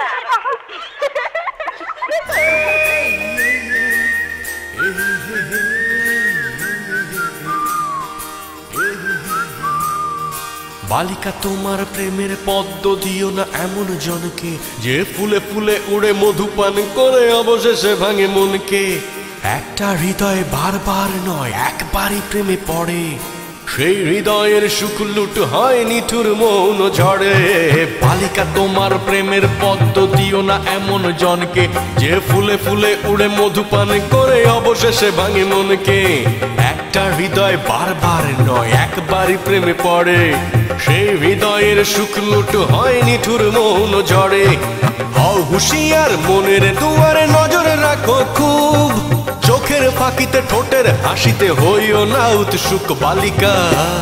বালিকা তোমার প্রেমের পদ্ম দিও না এমন জনকে যে ফুলে ফুলে উড়ে মধুপান করে অবশেষে ভাঙে মনকে। একটা হৃদয় বারবার নয় একবারই প্রেমে পড়ে, সেই হৃদয়ের সুখ লুট হয় নিঠুর মৌন ঝড়ে। বালিকা তোমার প্রেমের পদ্ম দিও না এমন জনকে যে ফুলে ফুলে উড়ে মধুপান করে অবশেষে ভাঙে মনকে। একটা হৃদয় বারবার নয় একবারই প্রেমে পড়ে, সেই হৃদয়ের সুখ লুট হয় নিঠুর মৌন ঝড়ে। হও হুঁশিয়ার মনের দুয়ারে নজর রাখো খুব, চোখের ফাঁকিতে ঠোঁটের হাসিতে হইও না উৎসুক। বালিকা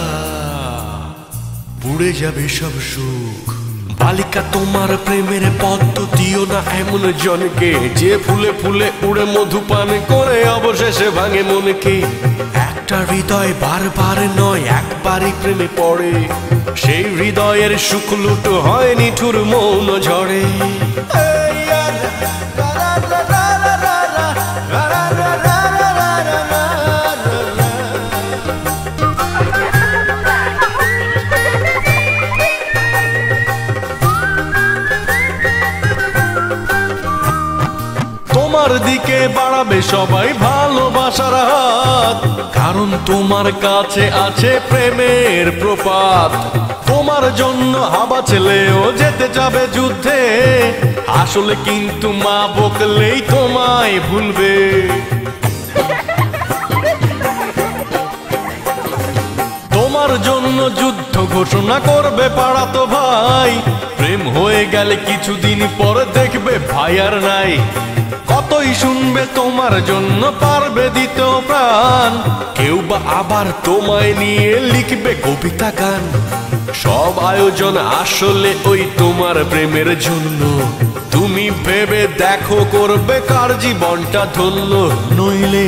পুড়ে যাবে সব সুখ। বালিকা তোমার প্রেমের পদ্ম দিও না এমন জনকে যে ফুলে ফুলে উড়ে মধুপান করে অবশেষে ভাঙে মনকে। একটা হৃদয় বারবার নয় একবারই প্রেমে পড়ে, সেই হৃদয়ের সুখ লুট হয় নিঠুর মৌন ঝড়ে। তোমার দিকে বাড়াবে সবাই ভালোবাসার হাত, কারণ তোমার কাছে আছে প্রেমের প্রপাত। তোমার জন্য হাবা ছেলেও যেতে যাবে যুদ্ধে, আসলে কিন্তু মা বকলেই তোমায় ভুলবে। তোমার জন্য যুদ্ধ ঘোষণা করবে পাড়াতো ভাই, প্রেম হয়ে গেলে কিছুদিন পর দেখবে ভাই আর নাই। কতই শুনবে তোমার জন্য পারবে দিতে প্রাণ, কেউ বা আবার তোমায় নিয়ে লিখবে কবিতা গান। সব আয়োজন আসলে ওই তোমার প্রেমের জন্য, তুমি ভেবে দেখো করবে কার জীবনটা ধন্য। নইলে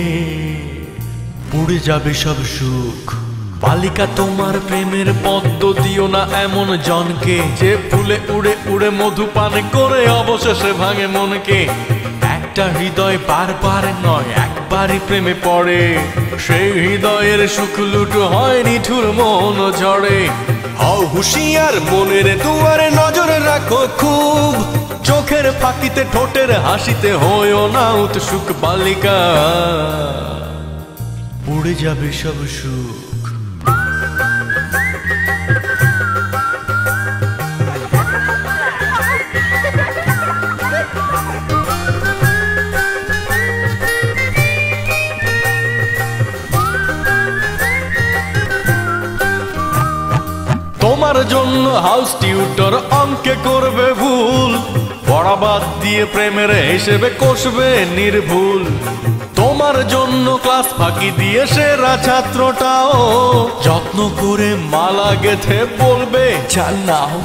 পুড়ে যাবে সব সুখ। বালিকা তোমার প্রেমের পদ্ম দিও না এমন জনকে যে ফুলে উড়ে উড়ে মধুপান করে অবশেষে ভাঙে মনকে। একটা হৃদয় বারবার নয় একবারই প্রেমে পড়ে, সেই হৃদয়ের সুখ লুট হয় নিঠুর মৌন ঝড়ে। হও হুঁশিয়ার মনের দুয়ারে নজর রাখো খুব, চোখের ফাঁকিতে ঠোঁটের হাসিতে হইও না উৎসুক। বালিকা পুড়ে যাবে সব সুখ। তোমার জন্য হাউস টিউটর অঙ্কে করবে ভুল, পড়া বাদ দিয়ে প্রেমের হিসেবে কষবে নির্ভুল। তোমার জন্য ক্লাস ফাঁকি দিয়ে সেরা ছাত্রটাও যত্ন করে মালা গেথে বলবে চাল নাও।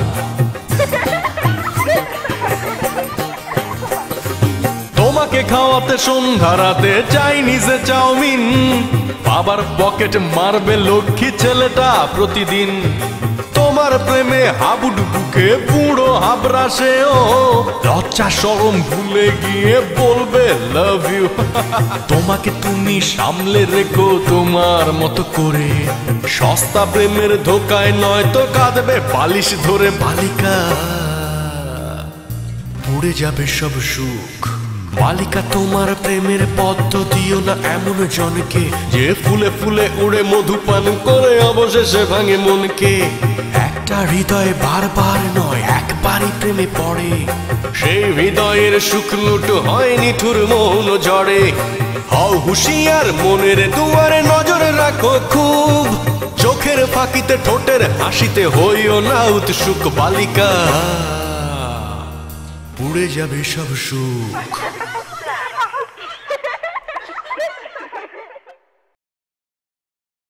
তোমাকে খাওয়াতে সন্ধ্যা রাতে চাইনিজে চাউমিন, বাবার পকেট মারবে লক্ষ্মী ছেলেটা প্রতিদিন। তোমার প্রেমে হাবুডুবুকে বুড়ো হাবরাসেও লজ্জা শরম ভুলে গিয়ে বলবে লাভ ইউ। তোমাকে তুমি সামলে রেখো তোমার মতো করে, সস্তা প্রেমের ধোকায় নয় তো কাঁদবে বালিশ ধরে। বালিকা পুড়ে যাবে সব সুখ। বালিকা তোমার প্রেমের পদ্ম দিও না এমন জনকে যে ফুলে ফুলে উড়ে মধুপান করে অবশেষে ভাঙে মনকে। একটা হৃদয় বারবার নয় একবারই প্রেমে পড়ে, সেই হৃদয়ের সুখ লুট হয় নিঠুর মৌন ঝড়ে। হও হুঁশিয়ার মনের দুয়ারে নজর রাখো খুব, চোখের ফাঁকিতে ঠোঁটের হাসিতে হইও না উৎসুক। বালিকা পুড়ে যাবে সব সুখ।